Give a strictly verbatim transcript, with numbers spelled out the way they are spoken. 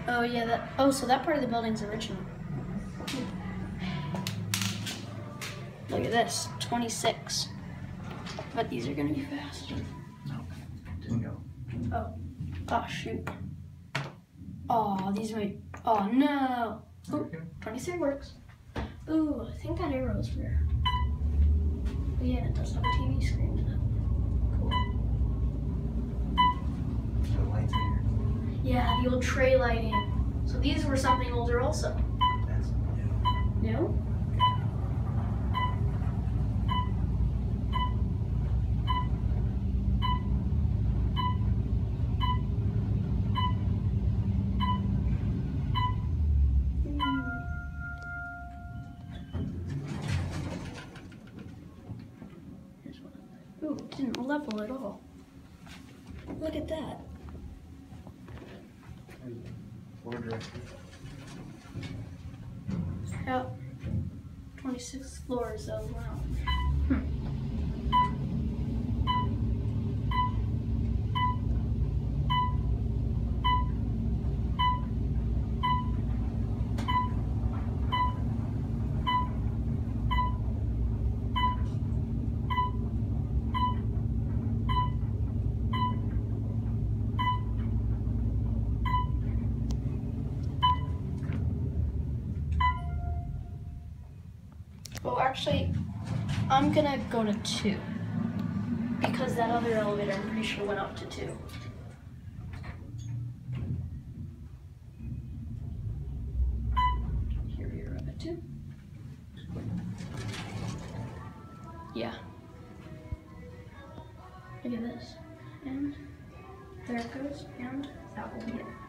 Oh yeah, that. Oh, so that part of the building's original. Look at this, twenty-six. But these are gonna be fast. No, didn't go. Oh, oh shoot. Oh, these might. Oh no. Ooh, twenty-three works. Ooh, I think that arrow's rare. Oh, yeah, it does have a T V screen in it. Cool. The lights in here. Yeah, the old tray lighting. So these were something older also. That's new. No? Ooh, it didn't level at all. Look at that. Floor director. Yep. twenty-six floors of lounge. Hmm. Well, actually, I'm gonna go to two. Because that other elevator, I'm pretty sure, went up to two. Here we are up at two. Yeah. Look at this. And there it goes, and that will be it.